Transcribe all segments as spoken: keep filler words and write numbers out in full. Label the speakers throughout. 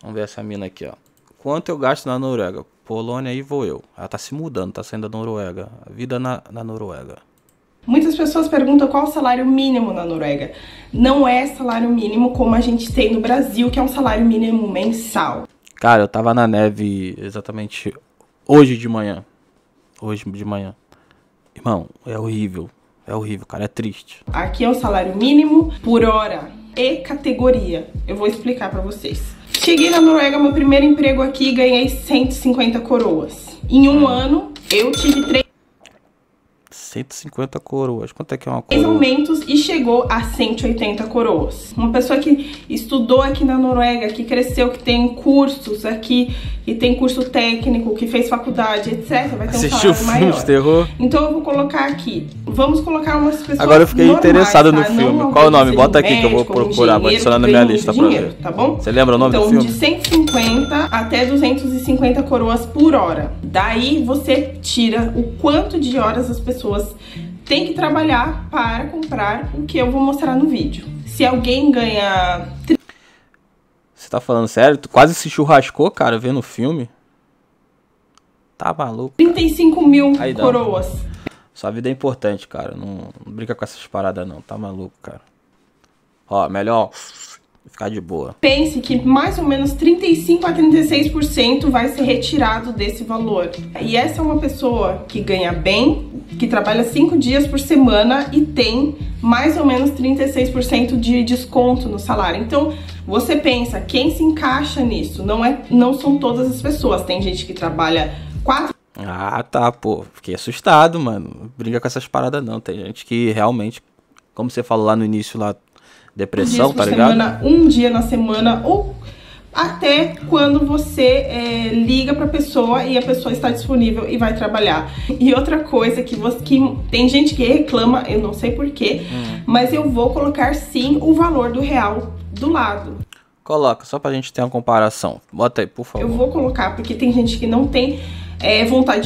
Speaker 1: Vamos ver essa mina aqui, ó. Quanto eu gasto na Noruega? Polônia, aí vou eu. Ela tá se mudando, tá saindo da Noruega. A vida na, na Noruega.
Speaker 2: Muitas pessoas perguntam qual o salário mínimo na Noruega. Não é salário mínimo como a gente tem no Brasil, que é um salário mínimo mensal.
Speaker 1: Cara, eu tava na neve exatamente hoje de manhã. Hoje de manhã. Irmão, é horrível. É horrível, cara. É triste.
Speaker 2: Aqui é o salário mínimo por hora e categoria. Eu vou explicar pra vocês. Cheguei na Noruega, meu primeiro emprego aqui, ganhei cento e cinquenta coroas. Em um ano, eu tive três
Speaker 1: cento e cinquenta coroas. Quanto é que é uma coroa?
Speaker 2: aumentos e chegou a cento e oitenta coroas. Uma pessoa que estudou aqui na Noruega, que cresceu, que tem cursos aqui, que tem curso técnico, que fez faculdade, etcétera, vai ter
Speaker 1: Assistiu
Speaker 2: um salário maior.
Speaker 1: De terror?
Speaker 2: Então eu vou colocar aqui. Vamos colocar umas pessoas
Speaker 1: Agora eu fiquei
Speaker 2: normais,
Speaker 1: interessado no
Speaker 2: tá?
Speaker 1: filme.
Speaker 2: Não
Speaker 1: Qual o nome? Bota aqui
Speaker 2: médico,
Speaker 1: que eu vou procurar. Vou adicionar na minha lista pra ver.
Speaker 2: Tá bom?
Speaker 1: Você lembra o nome
Speaker 2: então,
Speaker 1: do filme?
Speaker 2: De cento e cinquenta até duzentos e cinquenta coroas por hora. Daí você tira o quanto de horas as pessoas têm que trabalhar para comprar o que eu vou mostrar no vídeo. Se alguém ganha...
Speaker 1: Você tá falando sério? Tu quase se churrascou, cara, vendo o filme? Tá maluco?
Speaker 2: trinta e cinco mil
Speaker 1: Aí dá.
Speaker 2: coroas.
Speaker 1: Sua vida é importante, cara. Não, não brinca com essas paradas, não. Tá maluco, cara. Ó, melhor ficar de boa.
Speaker 2: Pense que mais ou menos trinta e cinco a trinta e seis por cento vai ser retirado desse valor. E essa é uma pessoa que ganha bem, que trabalha cinco dias por semana e tem mais ou menos trinta e seis por cento de desconto no salário. Então, você pensa, quem se encaixa nisso? Não, é, não são todas as pessoas. Tem gente que trabalha quatro...
Speaker 1: Ah, tá, pô. Fiquei assustado, mano. Brinca com essas paradas, não. Tem gente que realmente, como você falou lá no início, lá, depressão, tá ligado?
Speaker 2: Semana, um dia na semana, ou até quando você é, liga pra pessoa e a pessoa está disponível e vai trabalhar. E outra coisa que, você, que tem gente que reclama, eu não sei porquê, hum. mas eu vou colocar sim o valor do real do lado.
Speaker 1: Coloca, só pra gente ter uma comparação. Bota aí, por favor.
Speaker 2: Eu vou colocar, porque tem gente que não tem é, vontade.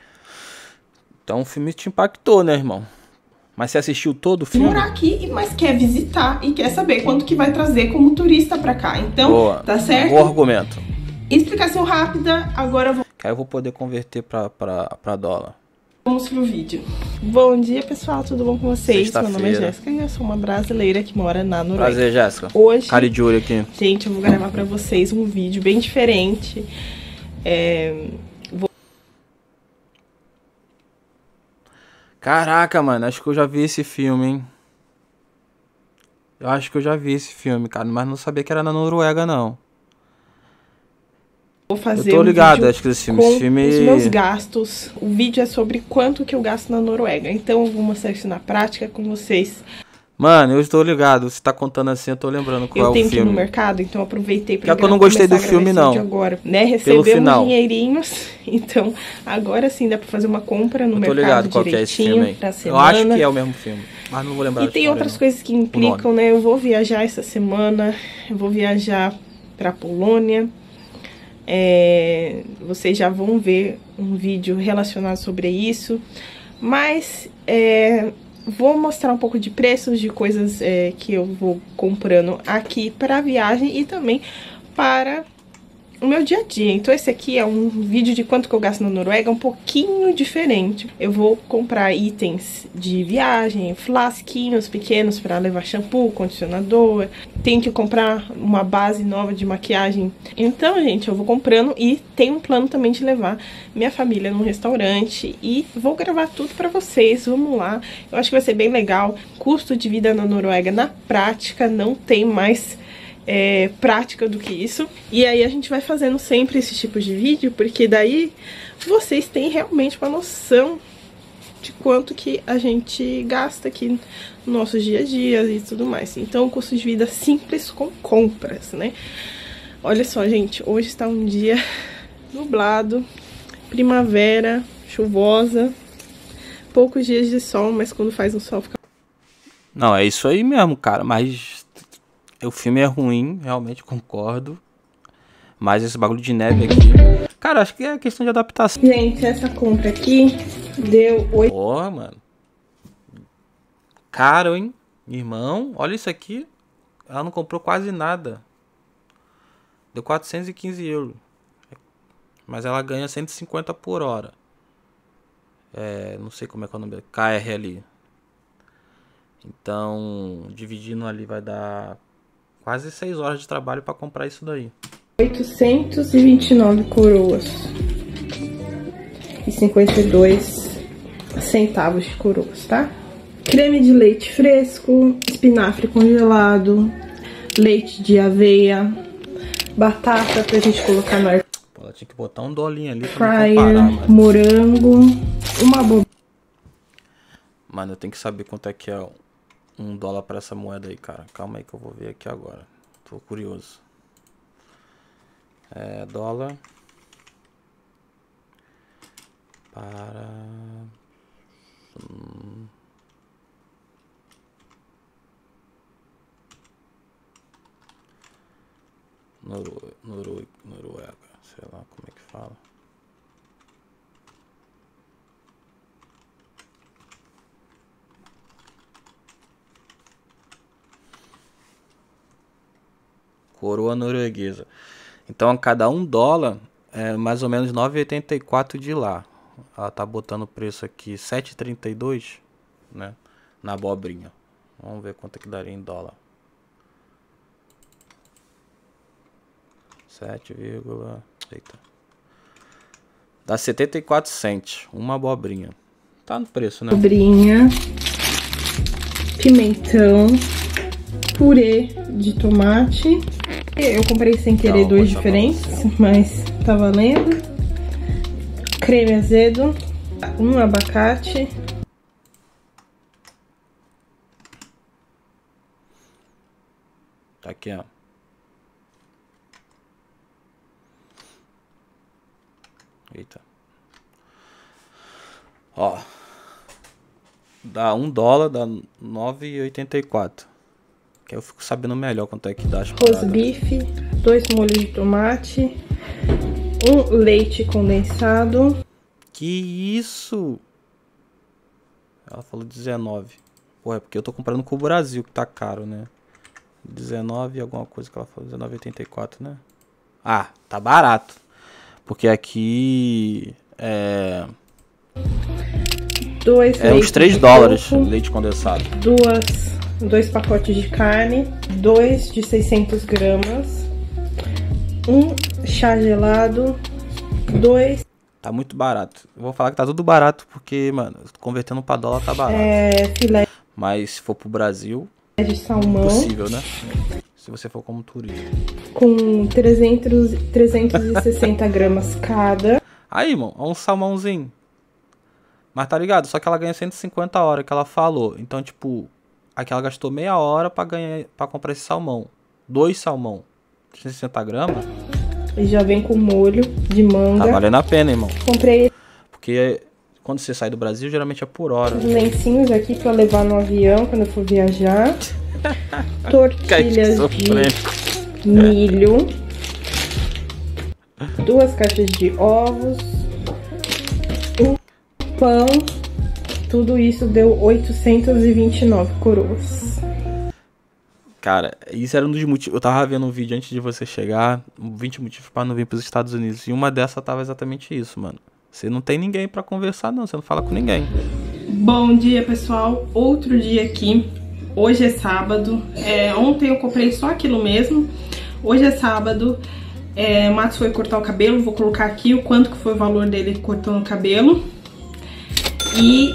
Speaker 1: Então o filme te impactou, né, irmão? Mas você assistiu todo o filme?
Speaker 2: Morar aqui, mas quer visitar e quer saber quanto que vai trazer como turista pra cá. Então,
Speaker 1: boa,
Speaker 2: tá certo?
Speaker 1: Bom argumento.
Speaker 2: Explicação rápida, agora eu vou...
Speaker 1: Que aí eu vou poder converter pra, pra, pra dólar.
Speaker 2: Vamos pro vídeo. Bom dia, pessoal, tudo bom com vocês? Meu nome é Jéssica e eu sou uma brasileira que mora na Noruega.
Speaker 1: Prazer, Jéssica.
Speaker 2: Hoje,
Speaker 1: cara de olho aqui.
Speaker 2: Gente, eu vou gravar pra vocês um vídeo bem diferente. É... Vou...
Speaker 1: Caraca, mano, acho que eu já vi esse filme, hein? Eu acho que eu já vi esse filme, cara, mas não sabia que era na Noruega, não.
Speaker 2: Vou fazer
Speaker 1: eu tô ligado,
Speaker 2: um vídeo
Speaker 1: acho que esse filme,
Speaker 2: com
Speaker 1: esse filme...
Speaker 2: os meus gastos. O vídeo é sobre quanto que eu gasto na Noruega. Então eu vou mostrar isso na prática com vocês.
Speaker 1: Mano, eu estou ligado. Você tá contando assim, eu tô lembrando qual
Speaker 2: eu
Speaker 1: é o filme.
Speaker 2: Eu tenho que ir no mercado, então eu aproveitei pra
Speaker 1: Já que eu não gostei do filme, não.
Speaker 2: Agora, né? Recebemos dinheirinhos, então agora sim dá pra fazer uma compra no
Speaker 1: eu tô
Speaker 2: mercado
Speaker 1: ligado qual que é esse filme aí.
Speaker 2: Pra semana.
Speaker 1: Eu acho que é o mesmo filme, mas não vou lembrar.
Speaker 2: E tem outras não. coisas que implicam, né? Eu vou viajar essa semana, eu vou viajar pra Polônia. É, vocês já vão ver um vídeo relacionado sobre isso, mas é, vou mostrar um pouco de preços de coisas é, que eu vou comprando aqui para viagem e também para o meu dia a dia. Então esse aqui é um vídeo de quanto que eu gasto na Noruega, um pouquinho diferente. Eu vou comprar itens de viagem, flasquinhos pequenos para levar shampoo, condicionador. Tenho que comprar uma base nova de maquiagem. Então, gente, eu vou comprando e tenho um plano também de levar minha família num restaurante e vou gravar tudo para vocês. Vamos lá. Eu acho que vai ser bem legal. Custo de vida na Noruega, na prática, não tem mais É, prática do que isso. E aí a gente vai fazendo sempre esse tipo de vídeo, porque daí vocês têm realmente uma noção de quanto que a gente gasta aqui no nosso dia a dia e tudo mais. Então, custo de vida simples com compras, né? Olha só, gente, hoje está um dia nublado, primavera, chuvosa, poucos dias de sol, mas quando faz um sol fica...
Speaker 1: Não, é isso aí mesmo, cara, mas... O filme é ruim, realmente concordo. Mas esse bagulho de neve aqui... Cara, acho que é questão de adaptação.
Speaker 2: Gente, essa compra aqui deu oito...
Speaker 1: Porra, mano. Caro, hein? Irmão, olha isso aqui. Ela não comprou quase nada. Deu quatrocentos e quinze euros. Mas ela ganha cento e cinquenta por hora. É, não sei como é que é o nome dele. K R ali. Então, dividindo ali vai dar quase seis horas de trabalho para comprar isso daí.
Speaker 2: oitocentos e vinte e nove coroas. E cinquenta e dois centavos de coroas, tá? Creme de leite fresco, espinafre congelado, leite de aveia, batata pra gente colocar no ar.
Speaker 1: Pô, ela tinha que botar um dolinho ali pra
Speaker 2: fryer,
Speaker 1: comparar, mas...
Speaker 2: morango, uma abobrinha.
Speaker 1: Mano, eu tenho que saber quanto é que é um dólar pra essa moeda aí, cara. Calma aí que eu vou ver aqui agora. Tô curioso. É, dólar para... Hum... Noruega, Noruega, Noruega, sei lá como é que fala. Coroa norueguesa. Então, a cada um dólar é mais ou menos nove e oitenta e quatro de lá. Ela tá botando o preço aqui sete e trinta e dois, né? Na abobrinha. Vamos ver quanto é que daria em dólar. sete, eita. Dá setenta e quatro cents. Uma abobrinha. Tá no preço, né?
Speaker 2: Abobrinha, pimentão, purê de tomate. Eu comprei sem querer dois diferentes, mas tá valendo. Creme azedo, um abacate.
Speaker 1: Tá aqui, ó. Eita. Ó. Dá um dólar, dá nove e oitenta e quatro. Que eu fico sabendo melhor quanto é que dá as paradas.
Speaker 2: Rosbife, dois molhos de tomate, um leite condensado.
Speaker 1: Que isso? Ela falou dezenove. Pô, é porque eu tô comprando com o Brasil, que tá caro, né? dezenove alguma coisa que ela falou, dezenove e oitenta e quatro, né? Ah, tá barato. Porque aqui é...
Speaker 2: Dois
Speaker 1: é uns três dólares leite condensado.
Speaker 2: Duas, dois pacotes de carne, dois de seiscentos gramas, um chá gelado, dois...
Speaker 1: Tá muito barato. Eu vou falar que tá tudo barato porque, mano, convertendo pra dólar tá barato.
Speaker 2: É, filé
Speaker 1: Mas se for pro Brasil,
Speaker 2: de salmão.
Speaker 1: Impossível, né? Se você for como turista.
Speaker 2: Com trezentos, trezentos e sessenta gramas cada.
Speaker 1: Aí, irmão, é um salmãozinho. Mas tá ligado? Só que ela ganha cento e cinquenta a hora que ela falou. Então, tipo, aqui ela gastou meia hora pra, ganhar, pra comprar esse salmão. Dois salmão. cento e sessenta gramas.
Speaker 2: E já vem com molho de manga.
Speaker 1: Tá valendo a pena, irmão.
Speaker 2: Comprei
Speaker 1: Porque quando você sai do Brasil, geralmente é por hora.
Speaker 2: os lencinhos aqui pra levar no avião quando eu for viajar. Tortilhas de milho. Duas caixas de ovos. Um pão. Tudo isso deu oitocentos e vinte e nove coroas.
Speaker 1: Cara, isso era um dos motivos. Eu tava vendo um vídeo antes de você chegar. vinte motivos pra não vir pros Estados Unidos. E uma dessa tava exatamente isso, mano. Você não tem ninguém pra conversar, não. Você não fala com ninguém.
Speaker 2: Bom dia, pessoal. Outro dia aqui. Hoje é sábado. É, ontem eu comprei só aquilo mesmo. Hoje é sábado. É, o Matos foi cortar o cabelo. Vou colocar aqui o quanto que foi o valor dele cortando o cabelo. E...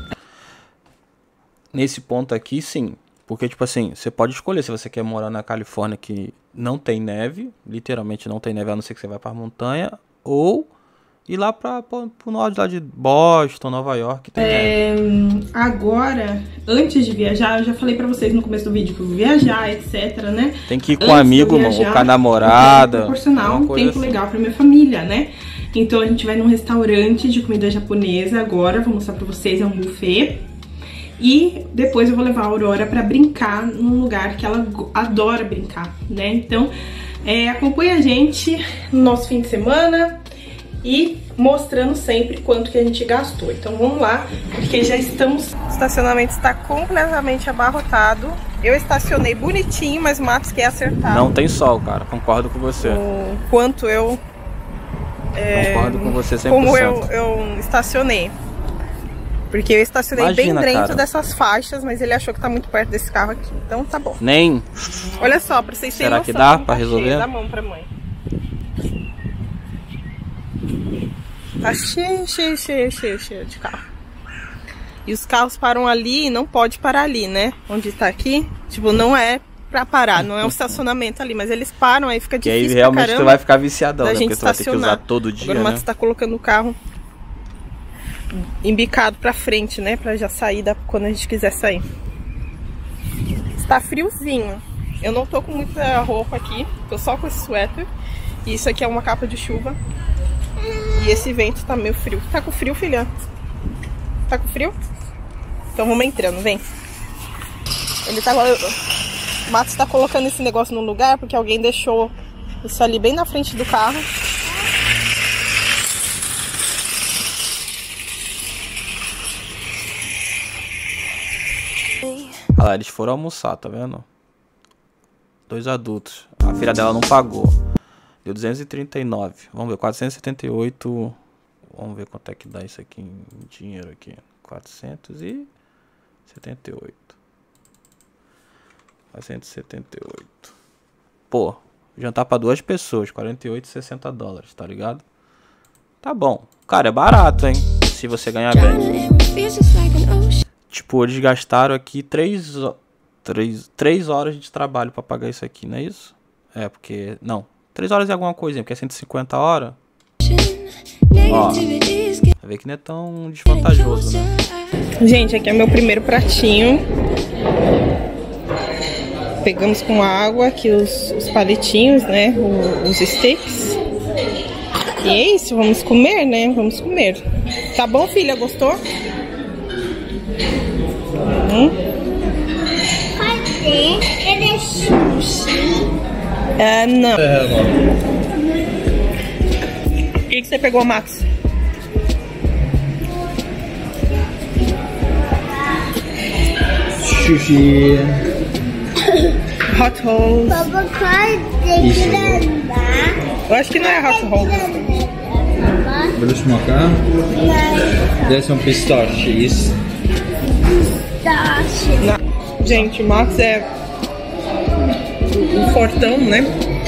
Speaker 1: nesse ponto aqui, sim. Porque, tipo assim, você pode escolher se você quer morar na Califórnia que não tem neve. Literalmente não tem neve, a não ser que você vá pra montanha. Ou ir lá pra, pra, pro norte lá de Boston, Nova York. Tem é,
Speaker 2: neve. Agora, antes de viajar, eu já falei pra vocês no começo do vídeo que eu vou viajar, etc, né?
Speaker 1: Tem que ir com um amigo, viajar, ou com a namorada.
Speaker 2: Proporcionar um tempo assim. legal pra minha família, né? Então a gente vai num restaurante de comida japonesa agora. Vou mostrar pra vocês, é um buffet. E depois eu vou levar a Aurora pra brincar num lugar que ela adora brincar, né? Então, é, acompanha a gente no nosso fim de semana. e mostrando sempre quanto que a gente gastou. Então vamos lá, porque já estamos... O estacionamento está completamente abarrotado. Eu estacionei bonitinho, mas o Matos quer acertar.
Speaker 1: Não tem sol, cara, concordo com você.
Speaker 2: O quanto eu... É,
Speaker 1: concordo com você cem por cento.
Speaker 2: Como eu, eu estacionei. Porque eu estacionei Imagina, bem dentro cara. dessas faixas, mas ele achou que tá muito perto desse carro aqui. Então tá bom.
Speaker 1: Nem.
Speaker 2: Olha só, pra vocês terem
Speaker 1: Será que dá pra resolver?
Speaker 2: Dá a mão pra mãe. Tá cheio, cheio, cheio, cheio, cheio de carro. E os carros param ali e não pode parar ali, né? Onde tá aqui, tipo, não é pra parar, não é um estacionamento ali, mas eles param, aí fica difícil.
Speaker 1: E aí realmente pra tu vai ficar viciadão, né?
Speaker 2: Porque
Speaker 1: tu vai ter que usar todo dia,
Speaker 2: Agora o Matos
Speaker 1: né?
Speaker 2: tá colocando o carro embicado pra frente, né? Pra já sair da... quando a gente quiser sair. Está friozinho. Eu não tô com muita roupa aqui, tô só com esse suéter. E isso aqui é uma capa de chuva. E esse vento tá meio frio. Tá com frio, filha? Tá com frio? Então vamos entrando, vem. Ele tá... O Matos tá colocando esse negócio no lugar porque alguém deixou isso ali bem na frente do carro.
Speaker 1: Olha lá, eles foram almoçar, tá vendo? Dois adultos. A filha dela não pagou. Deu duzentos e trinta e nove. Vamos ver, quatrocentos e setenta e oito. Vamos ver quanto é que dá isso aqui em dinheiro aqui. quatrocentos e setenta e oito. quatrocentos e setenta e oito. Pô, jantar pra duas pessoas, quarenta e oito e sessenta dólares, tá ligado? Tá bom. Cara, é barato, hein? Se você ganhar bem. Tipo, eles gastaram aqui três horas de trabalho pra pagar isso aqui, não é isso? É, porque... Não, três horas e alguma coisinha, porque é cento e cinquenta horas. Ó, vai ver que não é tão desvantajoso, né?
Speaker 2: Gente, aqui é meu primeiro pratinho. Pegamos com água aqui os, os palitinhos, né? O, os steaks. E é isso, vamos comer, né? Vamos comer. Tá bom, filha? Gostou? Hum?
Speaker 3: Ele é sushi.
Speaker 2: Ah, não. O que, que você pegou, Max?
Speaker 4: Sushi.
Speaker 2: Hot rolls.
Speaker 3: Papai, pode grandar.
Speaker 2: Eu acho que não é hot rolls.
Speaker 4: Vill du smaka? Det är som pistasjeis.
Speaker 2: Não. Gente, o Max é um fortão, né?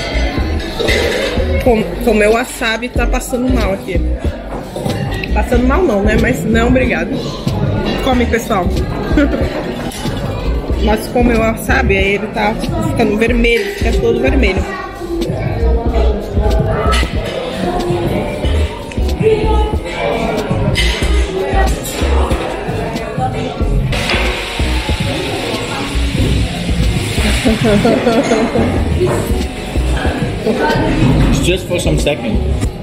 Speaker 2: Com, comeu wasabi e tá passando mal aqui. Passando mal não, né? Mas não, obrigado. Come, pessoal. Mas comeu wasabi, aí ele tá ficando vermelho, fica todo vermelho.
Speaker 4: It's just for some second.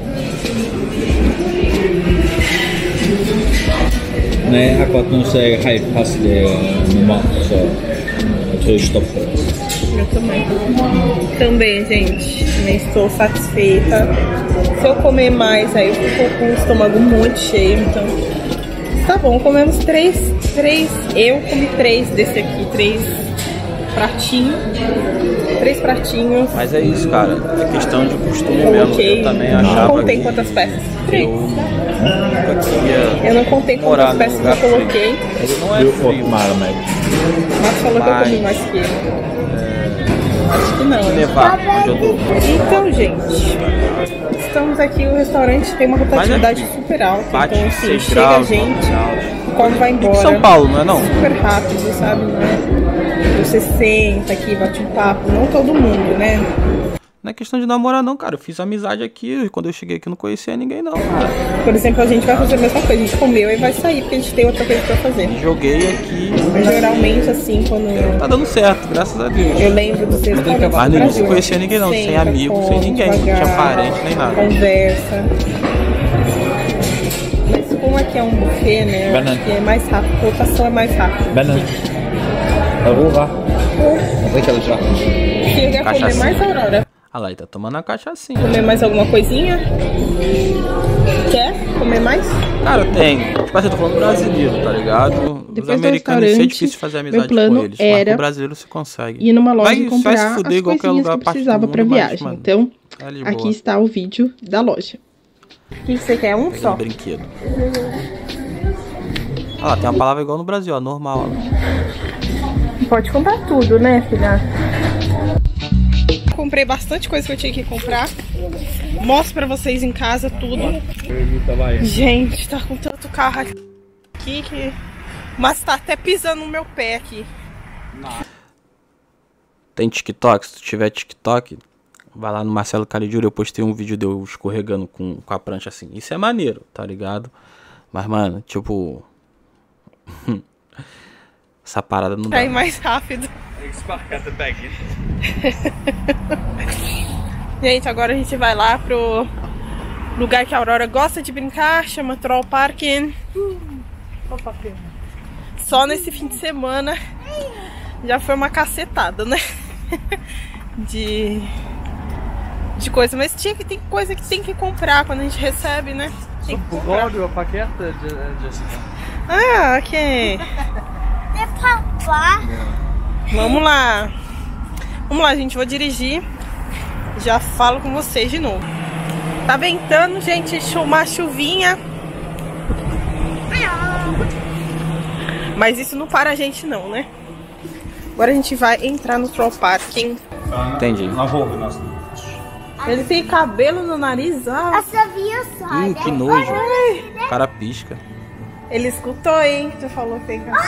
Speaker 4: Nej, akkurat nå så er jeg helt passelig normalt, så jeg tror jeg stopper.
Speaker 2: Eu também. Também, gente. Nem estou satisfeita. Se eu comer mais, aí eu fico com o estômago muito cheio, então... Tá bom, comemos três, três... Eu comi três desse aqui, três pratinhos. Três pratinhos.
Speaker 1: Mas é isso, cara. É questão de costume mesmo. Eu também achava
Speaker 2: não contei
Speaker 1: que
Speaker 2: quantas peças. Três.
Speaker 1: Eu nunca queria
Speaker 2: Eu não contei quantas peças eu coloquei.
Speaker 1: Ele não é frio.
Speaker 2: Mas falou que eu comi mais que ele. Acho que não.
Speaker 1: Levar onde eu tô.
Speaker 2: Então, gente, estamos aqui, o restaurante tem uma rotatividade super alta. Então, assim, chega a gente, come, vai embora.
Speaker 1: São Paulo, não é não?
Speaker 2: Super rápido, sabe? Não é? Você senta aqui, bate um papo. Não todo mundo, né?
Speaker 1: Não é questão de namorar não, cara. Eu fiz amizade aqui. Quando eu cheguei aqui eu não conhecia ninguém não, cara.
Speaker 2: Por exemplo, a gente vai fazer a mesma coisa. A gente comeu e vai sair, porque a gente tem outra coisa pra fazer.
Speaker 1: Joguei aqui.
Speaker 2: Mas geralmente, assim, quando...
Speaker 1: Tá dando certo, graças a Deus.
Speaker 2: Eu lembro dos seus restaurantes
Speaker 1: Mas no início não conhecia ninguém não. Sem amigo, sem ninguém. Não tinha parente, nem nada.
Speaker 2: Conversa. Mas como aqui é um buffet, né?
Speaker 4: Banana.
Speaker 2: Aqui é mais rápido. A rotação é mais rápida.
Speaker 4: Banana. Aurora. Dricker já.
Speaker 2: Chega a comer mais, Aurora.
Speaker 1: Ah lá, ele tá tomando a cachaçinha.
Speaker 2: Comer mais alguma coisinha? Quer comer mais?
Speaker 1: Cara, tem. Tipo assim, eu tô falando brasileiro, tá ligado?
Speaker 2: Depois
Speaker 1: Os americanos é difícil fazer amizade
Speaker 2: plano
Speaker 1: com eles.
Speaker 2: era
Speaker 1: Mas com o brasileiro você consegue.
Speaker 2: ir numa loja
Speaker 1: vai,
Speaker 2: e comprar
Speaker 1: vai se fuder
Speaker 2: as
Speaker 1: igual qualquer
Speaker 2: coisinhas
Speaker 1: lugar,
Speaker 2: que
Speaker 1: parte do
Speaker 2: precisava
Speaker 1: mundo,
Speaker 2: pra
Speaker 1: mas,
Speaker 2: viagem.
Speaker 1: mano,
Speaker 2: Então,
Speaker 1: é de
Speaker 2: aqui
Speaker 1: boa.
Speaker 2: está o vídeo da loja. O que você quer? Um
Speaker 1: Peguei
Speaker 2: só?
Speaker 1: um brinquedo. Olha lá, tem uma palavra igual no Brasil, ó, normal. Ó.
Speaker 2: Pode comprar tudo, né, filha? Comprei bastante coisa que eu tinha que comprar. Mostro pra vocês em casa tudo. Gente, tá com tanto carro aqui que... Mas tá até pisando no meu pé aqui.
Speaker 1: Tem TikTok? Se tu tiver TikTok, vai lá no Marcelo Caligiuri. Eu postei um vídeo de eu escorregando com, com a prancha assim. Isso é maneiro, tá ligado? Mas, mano, tipo... Essa parada não dá.
Speaker 2: Pra ir mais rápido. Gente, agora a gente vai lá pro lugar que a Aurora gosta de brincar, chama Troll Parking. Só nesse fim de semana já foi uma cacetada, né? De, de coisa, mas tinha que tem coisa que tem que comprar quando a gente recebe, né? Tem que comprar. Ah, ok.
Speaker 3: É papá.
Speaker 2: Vamos lá. Vamos lá, gente. Vou dirigir. Já falo com vocês de novo. Tá ventando, gente. Uma chuvinha. Mas isso não para a gente não, né? Agora a gente vai entrar no Troll Parking.
Speaker 1: Entendi.
Speaker 2: Ele tem cabelo no nariz, ó.
Speaker 3: Eu sabia só.
Speaker 1: Ih, que nojo. O cara pisca.
Speaker 2: Ele escutou, hein? Já falou que tem cabelo.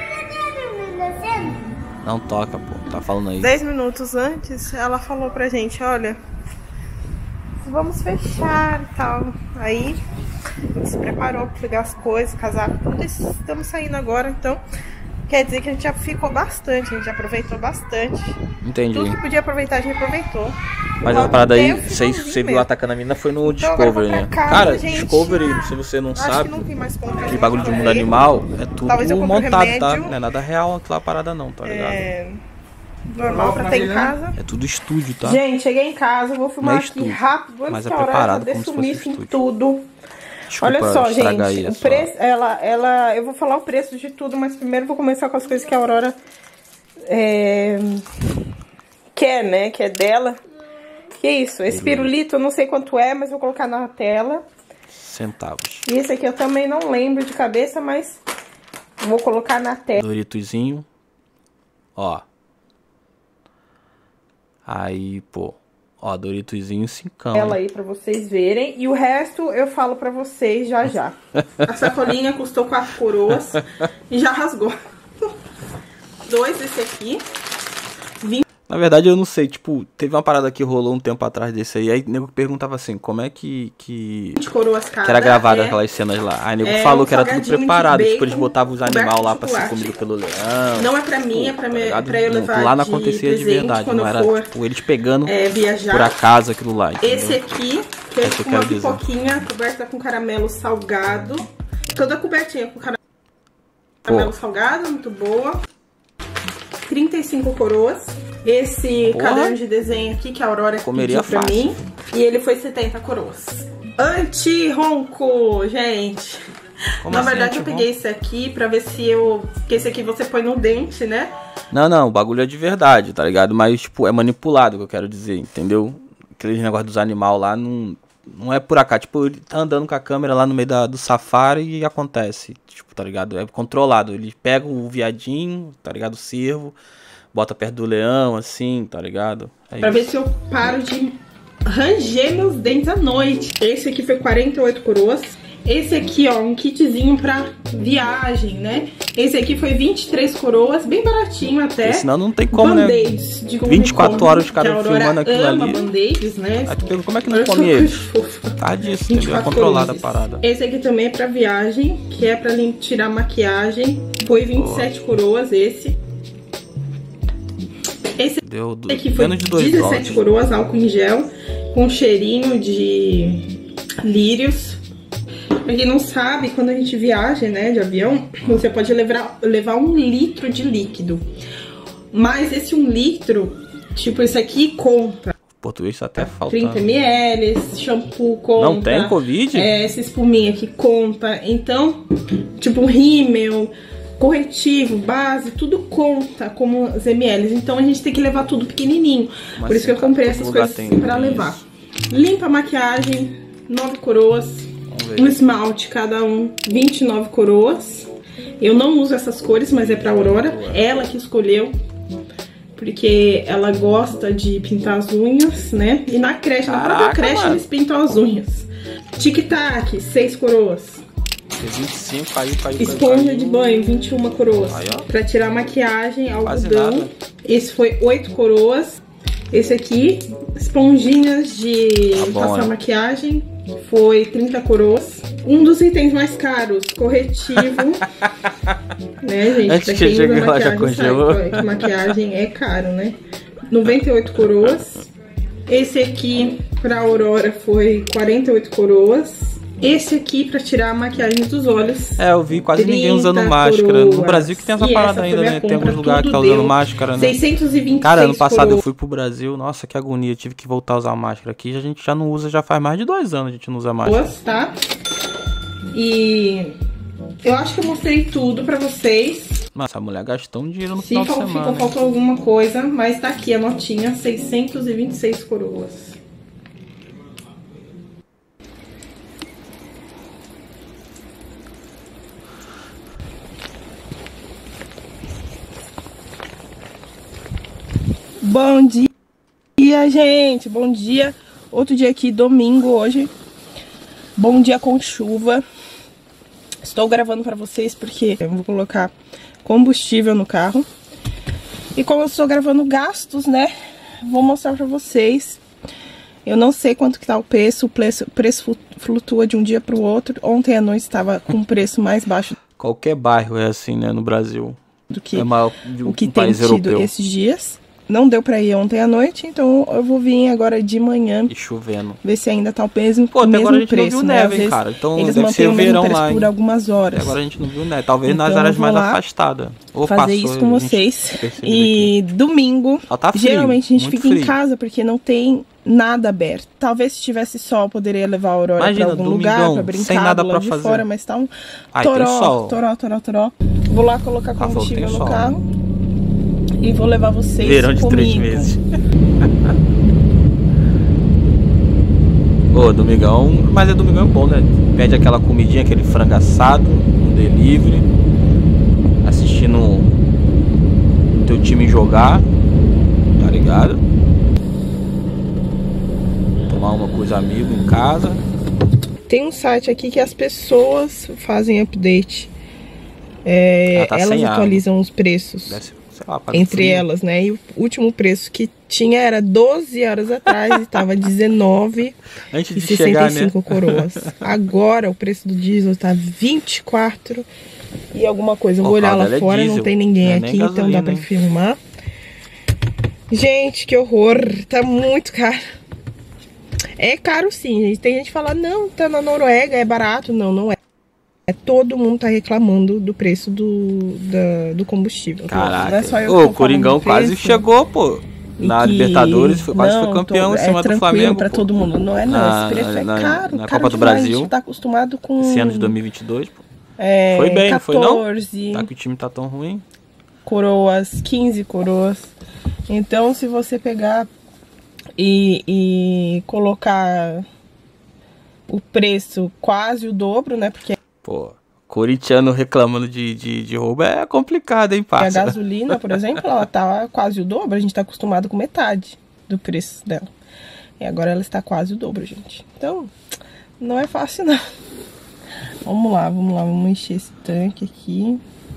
Speaker 1: Não toca, pô. Tá falando aí.
Speaker 2: Dez minutos antes, ela falou pra gente, olha, vamos fechar e tal. Aí, a gente se preparou pra pegar as coisas, casaco, tudo isso. Estamos saindo agora, então, quer dizer que a gente já ficou bastante, a gente já aproveitou bastante.
Speaker 1: Entendi.
Speaker 2: Tudo que podia aproveitar, a gente aproveitou.
Speaker 1: Mas a parada aí, você, você viu atacando a mina foi no
Speaker 2: Então,
Speaker 1: Discovery,
Speaker 2: agora
Speaker 1: né?
Speaker 2: pra casa,
Speaker 1: Cara,
Speaker 2: gente.
Speaker 1: Discovery, se você não
Speaker 2: Acho
Speaker 1: sabe,
Speaker 2: que não tem mais como
Speaker 1: aquele bagulho de mundo animal é
Speaker 2: Talvez eu
Speaker 1: tudo
Speaker 2: compre
Speaker 1: montado,
Speaker 2: remédio.
Speaker 1: tá? Não é nada real aquela parada não, tá ligado?
Speaker 2: É normal pra ter em casa.
Speaker 1: É tudo estúdio, tá?
Speaker 2: Gente, cheguei em casa, vou filmar
Speaker 1: Não é
Speaker 2: aqui
Speaker 1: estúdio,
Speaker 2: rápido, antes
Speaker 1: mas é
Speaker 2: que a Aurora
Speaker 1: preparado
Speaker 2: dê
Speaker 1: como se fosse
Speaker 2: sumiço em
Speaker 1: estúdio.
Speaker 2: tudo.
Speaker 1: Desculpa
Speaker 2: Olha só,
Speaker 1: estragar
Speaker 2: gente,
Speaker 1: aí,
Speaker 2: o
Speaker 1: só.
Speaker 2: preço, ela, ela, eu vou falar o preço de tudo, mas primeiro vou começar com as coisas que a Aurora é, quer, né, que é dela. Que isso, esse pirulito eu não sei quanto é, mas vou colocar na tela.
Speaker 1: Centavos.
Speaker 2: E esse aqui eu também não lembro de cabeça, mas vou colocar na tela.
Speaker 1: Doritozinho. Ó. Aí, pô. Ó, Doritozinho cincão.
Speaker 2: Ela aí pra vocês verem. E o resto eu falo pra vocês já já. A sacolinha custou quatro coroas e já rasgou. Dois desse aqui.
Speaker 1: Na verdade, eu não sei, tipo, teve uma parada que rolou um tempo atrás desse aí, aí o nego perguntava assim, como é que que,
Speaker 2: vinte coroas cada.
Speaker 1: que era gravado
Speaker 2: é,
Speaker 1: aquelas cenas lá. Aí o nego
Speaker 2: é
Speaker 1: falou
Speaker 2: um
Speaker 1: que era tudo
Speaker 2: salgadinho de
Speaker 1: preparado,
Speaker 2: bacon,
Speaker 1: tipo, eles botavam os animais lá pra ser
Speaker 2: chocolate.
Speaker 1: comido pelo leão.
Speaker 2: Não é pra mim, é pra, me,
Speaker 1: tá
Speaker 2: pra eu levar
Speaker 1: lá não
Speaker 2: de
Speaker 1: acontecia de
Speaker 2: presente
Speaker 1: verdade,
Speaker 2: quando
Speaker 1: não
Speaker 2: eu
Speaker 1: era,
Speaker 2: for,
Speaker 1: tipo, eles pegando
Speaker 2: é, viajar.
Speaker 1: por acaso aquilo lá, entendeu?
Speaker 2: Esse aqui, que é
Speaker 1: É que eu
Speaker 2: uma
Speaker 1: quero dizer.
Speaker 2: pipoquinha coberta com caramelo salgado. Toda cobertinha com caramelo
Speaker 1: Pô.
Speaker 2: salgado, muito boa. trinta e cinco coroas. Esse
Speaker 1: Porra.
Speaker 2: caderno de desenho aqui que a Aurora
Speaker 1: Comeria
Speaker 2: pediu pra
Speaker 1: fácil.
Speaker 2: mim. E ele foi setenta coroas. Anti-ronco, gente.
Speaker 1: Como
Speaker 2: Na
Speaker 1: assim,
Speaker 2: verdade, eu
Speaker 1: anti-ronco?
Speaker 2: peguei esse aqui pra ver se eu... Porque esse aqui você põe no dente, né?
Speaker 1: Não, não, o bagulho é de verdade, tá ligado? Mas, tipo, é manipulado, que eu quero dizer, entendeu? Aquele negócio dos animais lá não, não é por acaso. Tipo, ele tá andando com a câmera lá no meio da, do safari e acontece. Tipo, tá ligado? É controlado. Ele pega o viadinho, tá ligado? O cervo, bota perto do leão, assim, tá ligado? É
Speaker 2: Pra
Speaker 1: isso.
Speaker 2: ver se eu paro de ranger meus dentes à noite. Esse aqui foi quarenta e oito coroas. Esse aqui, ó, um kitzinho pra viagem, né? Esse aqui foi vinte e três coroas, bem baratinho até.
Speaker 1: Porque senão não tem como, né?
Speaker 2: Band-aids de
Speaker 1: vinte e quatro horas os caras
Speaker 2: que a Aurora
Speaker 1: filmando aquilo
Speaker 2: ama
Speaker 1: ali.
Speaker 2: Band-aids, né?
Speaker 1: Aí tu pergunta, como é que não
Speaker 2: Olha só
Speaker 1: come
Speaker 2: que
Speaker 1: ele?
Speaker 2: fofa.
Speaker 1: Tá disso,
Speaker 2: vinte e
Speaker 1: entendeu? É
Speaker 2: quatro
Speaker 1: controlada a
Speaker 2: coroas.
Speaker 1: parada.
Speaker 2: Esse aqui também é pra viagem, que é pra lim- tirar maquiagem. Foi vinte e sete coroas esse. Esse
Speaker 1: Deu do...
Speaker 2: aqui foi
Speaker 1: menos de dois
Speaker 2: dezessete
Speaker 1: dólares.
Speaker 2: coroas, álcool em gel, com cheirinho de lírios. Pra quem não sabe, quando a gente viaja, né, de avião, você pode levar, levar um litro de líquido. Mas esse um litro, tipo esse aqui, conta.
Speaker 1: Português tá até faltando.
Speaker 2: trinta mililitros, shampoo conta.
Speaker 1: Não tem Covid?
Speaker 2: É, essa espuminha aqui conta. Então, tipo, rímel, corretivo, base, tudo conta como os ml. Então a gente tem que levar tudo pequenininho.
Speaker 1: Mas
Speaker 2: por isso que eu comprei essas coisas
Speaker 1: tem,
Speaker 2: pra
Speaker 1: tem
Speaker 2: levar.
Speaker 1: isso.
Speaker 2: Limpa a maquiagem, nove coroas. Um esmalte, cada um, vinte e nove coroas. Eu não uso essas cores, mas é pra Aurora. Ela que escolheu. Porque ela gosta de pintar as unhas, né? E na creche, na própria creche, mano, eles pintam as unhas. Tic-tac, seis coroas.
Speaker 1: vinte e cinco, caiu, caiu,
Speaker 2: Esponja
Speaker 1: caiu.
Speaker 2: de banho, vinte e uma coroas.
Speaker 1: Aí, ó.
Speaker 2: Pra tirar maquiagem,
Speaker 1: Quase
Speaker 2: algodão.
Speaker 1: nada.
Speaker 2: Esse foi oito coroas. Esse aqui, esponjinhas de
Speaker 1: Tá bom,
Speaker 2: passar
Speaker 1: né?
Speaker 2: maquiagem, foi trinta coroas. Um dos itens mais caros, corretivo. Né, gente?
Speaker 1: Antes
Speaker 2: pra
Speaker 1: que
Speaker 2: quem usa
Speaker 1: chegue lá, já
Speaker 2: maquiagem
Speaker 1: congelou.
Speaker 2: sabe que maquiagem é caro, né? noventa e oito coroas. Esse aqui pra Aurora foi quarenta e oito coroas. Esse aqui pra tirar a maquiagem dos olhos.
Speaker 1: É, eu vi quase ninguém usando máscara.
Speaker 2: Coroas.
Speaker 1: No Brasil que tem essa
Speaker 2: E
Speaker 1: parada
Speaker 2: essa
Speaker 1: ainda,
Speaker 2: foi
Speaker 1: né?
Speaker 2: minha
Speaker 1: Tem
Speaker 2: compra,
Speaker 1: alguns lugares que tá
Speaker 2: tudo
Speaker 1: usando
Speaker 2: deu
Speaker 1: máscara, né?
Speaker 2: seiscentos e vinte e seis
Speaker 1: Cara, ano passado
Speaker 2: coroas.
Speaker 1: eu fui pro Brasil, nossa, que agonia, tive que voltar a usar máscara aqui. A gente já não usa, já faz mais de dois anos a gente não usa máscara.
Speaker 2: Tá? E eu acho que eu mostrei tudo pra vocês.
Speaker 1: Nossa, a mulher gastou um dinheiro no
Speaker 2: Se
Speaker 1: final de
Speaker 2: ficou,
Speaker 1: semana.
Speaker 2: faltou alguma coisa, mas tá aqui a notinha, seiscentos e vinte e seis coroas. Bom dia, gente. Bom dia. Outro dia aqui, domingo hoje. Bom dia com chuva. Estou gravando pra vocês porque eu vou colocar combustível no carro. E como eu estou gravando gastos, né? Vou mostrar pra vocês. Eu não sei quanto que tá o preço. O preço, o preço flutua de um dia pro outro. Ontem à noite estava com um preço mais baixo.
Speaker 1: Qualquer bairro é assim, né, no Brasil.
Speaker 2: Do que
Speaker 1: é maior de um,
Speaker 2: o que
Speaker 1: um
Speaker 2: tem
Speaker 1: país
Speaker 2: tido
Speaker 1: europeu.
Speaker 2: esses dias. Não deu pra ir ontem à noite, então eu vou vir agora de manhã.
Speaker 1: E chovendo.
Speaker 2: Ver se ainda tá o mesmo,
Speaker 1: Pô,
Speaker 2: o
Speaker 1: até
Speaker 2: mesmo
Speaker 1: agora a gente
Speaker 2: preço,
Speaker 1: não viu
Speaker 2: né?
Speaker 1: neve,
Speaker 2: Às
Speaker 1: hein,
Speaker 2: vezes
Speaker 1: cara. Então
Speaker 2: eles
Speaker 1: deve ser
Speaker 2: mantêm
Speaker 1: o
Speaker 2: o mesmo
Speaker 1: verão
Speaker 2: preço
Speaker 1: lá,
Speaker 2: por
Speaker 1: hein?
Speaker 2: algumas horas.
Speaker 1: Até agora a gente não viu neve. Talvez
Speaker 2: Então,
Speaker 1: nas áreas
Speaker 2: eu vou
Speaker 1: mais
Speaker 2: lá
Speaker 1: afastadas. Ou
Speaker 2: fazer
Speaker 1: passou,
Speaker 2: isso com
Speaker 1: a gente
Speaker 2: vocês.
Speaker 1: percebeu
Speaker 2: E
Speaker 1: aqui.
Speaker 2: domingo,
Speaker 1: Só tá frio,
Speaker 2: geralmente a gente
Speaker 1: muito
Speaker 2: fica em
Speaker 1: frio.
Speaker 2: casa porque não tem nada aberto. Talvez se tivesse sol, poderia levar a Aurora
Speaker 1: Imagina,
Speaker 2: pra algum
Speaker 1: domingão,
Speaker 2: lugar, pra brincar
Speaker 1: sem nada
Speaker 2: do lado
Speaker 1: pra
Speaker 2: de
Speaker 1: fazer.
Speaker 2: fora, mas tá um
Speaker 1: Ai, tem
Speaker 2: toró,
Speaker 1: sol.
Speaker 2: toró, toró, toró. Vou lá colocar
Speaker 1: falou que
Speaker 2: combustível
Speaker 1: tem
Speaker 2: no
Speaker 1: sol.
Speaker 2: carro e vou levar vocês
Speaker 1: Verão de
Speaker 2: comigo.
Speaker 1: três meses. Ô, domingão, mas é domingão bom, né? Pede aquela comidinha, aquele frango assado, um delivery, assistindo o teu time jogar, tá ligado? Tomar uma coisa amigo em casa.
Speaker 2: Tem um site aqui que as pessoas fazem update. É,
Speaker 1: Ah, tá
Speaker 2: elas
Speaker 1: sem
Speaker 2: atualizam os preços.
Speaker 1: Deve ser, sei lá, quase
Speaker 2: Entre
Speaker 1: frio.
Speaker 2: elas, né? E o último preço que tinha era doze horas atrás e tava dezenove
Speaker 1: Antes
Speaker 2: e
Speaker 1: de
Speaker 2: sessenta
Speaker 1: chegar,
Speaker 2: e
Speaker 1: né?
Speaker 2: cinco coroas. Agora o preço do diesel tá vinte e quatro e alguma coisa. Eu vou
Speaker 1: Ó,
Speaker 2: olhar lá
Speaker 1: Claudio, ela é
Speaker 2: fora, não
Speaker 1: diesel,
Speaker 2: tem ninguém
Speaker 1: não é nem
Speaker 2: aqui, então
Speaker 1: gasolina,
Speaker 2: dá pra
Speaker 1: hein?
Speaker 2: filmar. Gente, que horror! Tá muito caro. É caro sim, gente. Tem gente que fala, não, tá na Noruega, é barato. Não, não é. É, todo mundo tá reclamando do preço do, da, do combustível.
Speaker 1: Caraca.
Speaker 2: Não é só eu que
Speaker 1: Ô,
Speaker 2: tô
Speaker 1: o Coringão
Speaker 2: falando do
Speaker 1: quase
Speaker 2: preço.
Speaker 1: chegou, pô.
Speaker 2: E
Speaker 1: Na
Speaker 2: que-
Speaker 1: Libertadores, foi, quase
Speaker 2: não,
Speaker 1: foi campeão
Speaker 2: tô-
Speaker 1: em cima
Speaker 2: é
Speaker 1: do Flamengo.
Speaker 2: pra
Speaker 1: pô.
Speaker 2: todo mundo. Não é não,
Speaker 1: Na-
Speaker 2: esse preço é
Speaker 1: na-
Speaker 2: caro.
Speaker 1: na
Speaker 2: caro
Speaker 1: Copa do
Speaker 2: demais.
Speaker 1: Brasil.
Speaker 2: A gente tá acostumado com
Speaker 1: Esse ano de dois mil e vinte e dois, pô.
Speaker 2: é,
Speaker 1: Foi bem, não foi não?
Speaker 2: quatorze
Speaker 1: Tá que o time tá tão ruim.
Speaker 2: coroas, quinze coroas. Então, se você pegar e, e colocar o preço quase o dobro, né? Porque
Speaker 1: Pô, corintiano reclamando de, de, de roubo é complicado, hein,
Speaker 2: a
Speaker 1: parça?
Speaker 2: gasolina, por exemplo, ela tá quase o dobro. A gente tá acostumado com metade do preço dela. E agora ela está quase o dobro, gente. Então, não é fácil, não. Vamos lá, vamos lá. Vamos encher esse tanque aqui.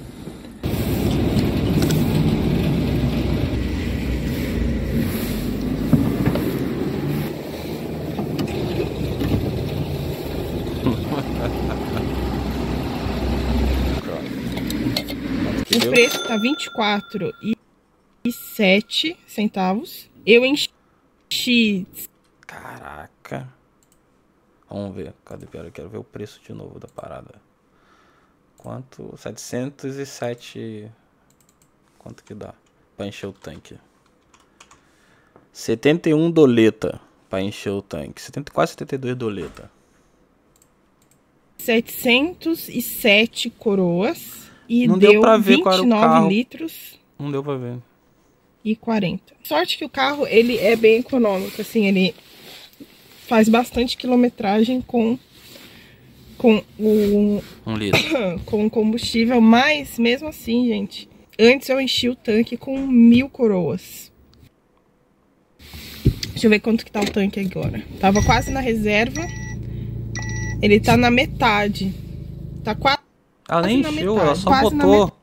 Speaker 2: O preço tá vinte e quatro e sete centavos. Eu enchi.
Speaker 1: Caraca. Vamos ver. Cadê? Pera, eu quero ver o preço de novo da parada. Quanto? setecentos e sete. Quanto que dá? Pra encher o tanque. setenta e um doleta pra encher o tanque. setenta, quase setenta e dois doleta.
Speaker 2: setecentos e sete coroas. E
Speaker 1: Não
Speaker 2: deu,
Speaker 1: deu pra ver
Speaker 2: vinte
Speaker 1: qual
Speaker 2: e
Speaker 1: era o
Speaker 2: nove
Speaker 1: carro.
Speaker 2: litros.
Speaker 1: Não deu pra ver.
Speaker 2: E quarenta. Sorte que o carro, ele é bem econômico, assim, ele faz bastante quilometragem com, com o
Speaker 1: Um litro.
Speaker 2: com combustível, mas mesmo assim, gente, antes eu enchi o tanque com mil coroas. Deixa eu ver quanto que tá o tanque agora. Tava quase na reserva, ele tá na metade. Tá quase
Speaker 1: Ela nem
Speaker 2: na
Speaker 1: encheu,
Speaker 2: metade,
Speaker 1: ela só
Speaker 2: quase na
Speaker 1: botou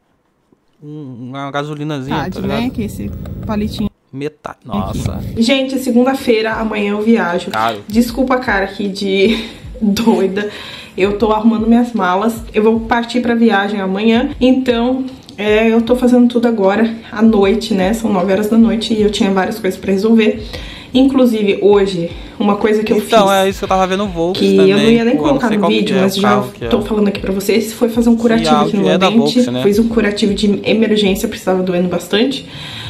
Speaker 1: um- uma gasolinazinha,
Speaker 2: metade,
Speaker 1: tá
Speaker 2: né?
Speaker 1: ligado?
Speaker 2: Que esse palitinho.
Speaker 1: Metade. Nossa.
Speaker 2: Gente, segunda-feira, amanhã eu viajo.
Speaker 1: Caro.
Speaker 2: Desculpa a cara aqui de doida. Eu tô arrumando minhas malas. Eu vou partir pra viagem amanhã. Então, é, eu tô fazendo tudo agora à noite, né? São nove horas da noite e eu tinha várias coisas pra resolver. Inclusive, hoje, uma coisa que eu
Speaker 1: Então,
Speaker 2: fiz...
Speaker 1: é isso que eu tava vendo o Volks
Speaker 2: que
Speaker 1: também.
Speaker 2: eu não ia nem
Speaker 1: Pô, eu não
Speaker 2: colocar
Speaker 1: sei
Speaker 2: no
Speaker 1: qual que
Speaker 2: vídeo,
Speaker 1: é
Speaker 2: mas
Speaker 1: o
Speaker 2: já
Speaker 1: carro que é.
Speaker 2: tô falando aqui pra vocês. Foi fazer um curativo aqui no
Speaker 1: é da
Speaker 2: ambiente.
Speaker 1: Volks, né?
Speaker 2: Fiz um curativo de emergência, precisava doendo bastante.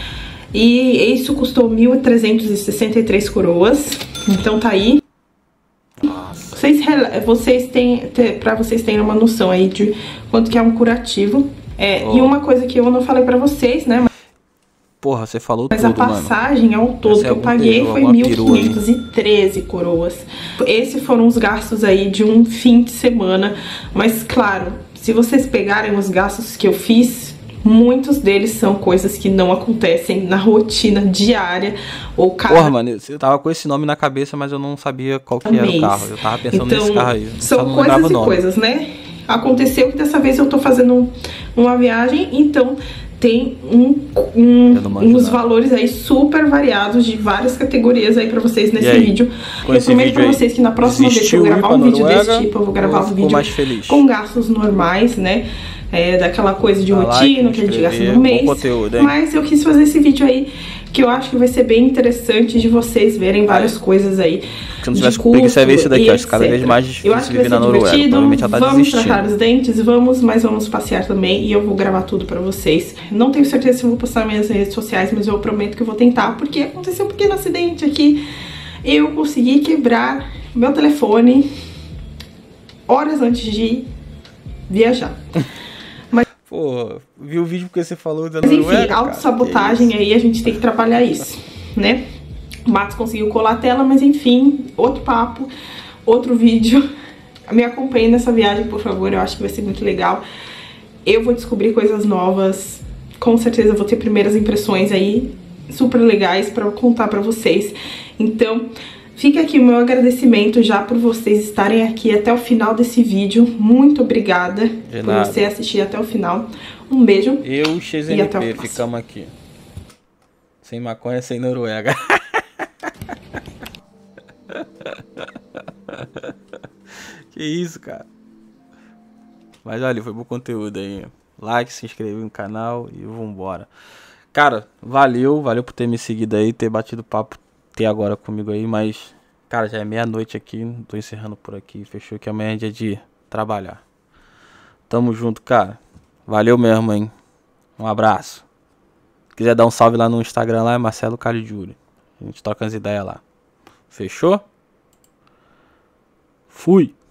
Speaker 2: E isso custou mil trezentos e sessenta e três coroas. Então tá aí.
Speaker 1: Nossa.
Speaker 2: Vocês, vocês têm, pra vocês terem uma noção aí de quanto que é um curativo. É,
Speaker 1: Oh.
Speaker 2: E uma coisa que eu não falei pra vocês, né?
Speaker 1: Porra, você falou
Speaker 2: Mas
Speaker 1: tudo,
Speaker 2: a
Speaker 1: mano.
Speaker 2: passagem ao todo
Speaker 1: Essa
Speaker 2: que
Speaker 1: é
Speaker 2: eu
Speaker 1: algum
Speaker 2: paguei
Speaker 1: peru,
Speaker 2: foi
Speaker 1: alguma
Speaker 2: mil
Speaker 1: perua aí.
Speaker 2: quinhentas e treze coroas. Esses foram os gastos aí de um fim de semana. Mas claro, se vocês pegarem os gastos que eu fiz, muitos deles são coisas que não acontecem na rotina diária. Ou cada
Speaker 1: Porra, mano, eu tava com esse nome na cabeça, mas eu não sabia qual que era
Speaker 2: mês.
Speaker 1: o carro. Eu tava pensando
Speaker 2: Então,
Speaker 1: nesse carro aí. Eu só
Speaker 2: são
Speaker 1: não lembrava
Speaker 2: coisas
Speaker 1: o
Speaker 2: e
Speaker 1: nome.
Speaker 2: coisas, né? Aconteceu que dessa vez eu tô fazendo uma viagem, então tem um, um,
Speaker 1: Eu não manjo
Speaker 2: uns
Speaker 1: nada.
Speaker 2: valores aí super variados de várias categorias aí pra vocês nesse
Speaker 1: E aí?
Speaker 2: vídeo.
Speaker 1: Com
Speaker 2: Eu
Speaker 1: esse
Speaker 2: prometo
Speaker 1: vídeo
Speaker 2: pra
Speaker 1: aí,
Speaker 2: vocês que na próxima vez que eu
Speaker 1: desistiu
Speaker 2: gravar
Speaker 1: ir
Speaker 2: um
Speaker 1: pra
Speaker 2: vídeo
Speaker 1: Noruega
Speaker 2: desse tipo, eu vou gravar
Speaker 1: ou
Speaker 2: um
Speaker 1: ficou
Speaker 2: vídeo
Speaker 1: mais feliz?
Speaker 2: com gastos normais, né? É, daquela coisa de
Speaker 1: Dá like,
Speaker 2: rotina que a gente gasta
Speaker 1: inscrever,
Speaker 2: no
Speaker 1: bom
Speaker 2: mês.
Speaker 1: conteúdo, hein?
Speaker 2: Mas eu quis fazer esse vídeo aí que eu acho que vai ser bem interessante de vocês verem várias coisas aí.
Speaker 1: Se eu não tivesse preguiça, ia ver isso daqui, ó. Acho cada vez mais difícil
Speaker 2: Eu acho que vai
Speaker 1: viver
Speaker 2: ser
Speaker 1: na Noruega.
Speaker 2: divertido.
Speaker 1: Provavelmente ela tá
Speaker 2: Vamos
Speaker 1: desistindo.
Speaker 2: tratar os dentes, vamos, mas vamos passear também e eu vou gravar tudo pra vocês. Não tenho certeza se eu vou postar nas minhas redes sociais, mas eu prometo que eu vou tentar, porque aconteceu um pequeno acidente aqui. Eu consegui quebrar meu telefone horas antes de viajar.
Speaker 1: Pô, vi o vídeo porque você falou da
Speaker 2: Mas enfim,
Speaker 1: Noruega, cara.
Speaker 2: autossabotagem
Speaker 1: Que
Speaker 2: aí, a gente tem que trabalhar isso, né? O Matos conseguiu colar a tela, mas enfim, outro papo, outro vídeo. Me acompanhe nessa viagem, por favor, eu acho que vai ser muito legal. Eu vou descobrir coisas novas, com certeza vou ter primeiras impressões aí super legais pra contar pra vocês. Então, fica aqui o meu agradecimento já por vocês estarem aqui até o final desse vídeo. Muito obrigada
Speaker 1: De
Speaker 2: por
Speaker 1: nada.
Speaker 2: você assistir até o final. Um beijo.
Speaker 1: Eu e
Speaker 2: E até o
Speaker 1: X N P
Speaker 2: próximo.
Speaker 1: ficamos aqui. Sem maconha, sem Noruega. Que isso, cara. Mas olha, foi bom conteúdo aí. Like, se inscreve no canal e vambora. Cara, valeu, valeu por ter me seguido aí, ter batido papo até agora comigo aí, mas, cara, já é meia-noite aqui, tô encerrando por aqui, fechou que amanhã é dia de trabalhar. Tamo junto, cara. Valeu mesmo, hein. Um abraço. Se quiser dar um salve lá no Instagram, lá é Marcelo Caligiuri. A gente troca as ideias lá. Fechou? Fui.